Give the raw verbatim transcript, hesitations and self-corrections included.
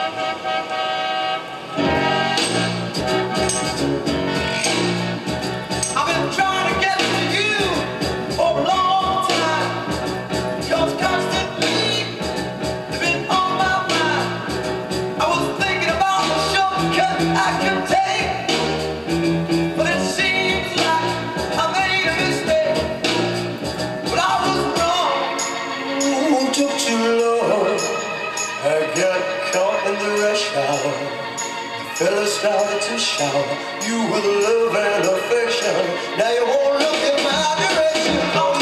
I got caught in the rush hour. The fella started to shower you with love and affection. Now you won't look in my direction.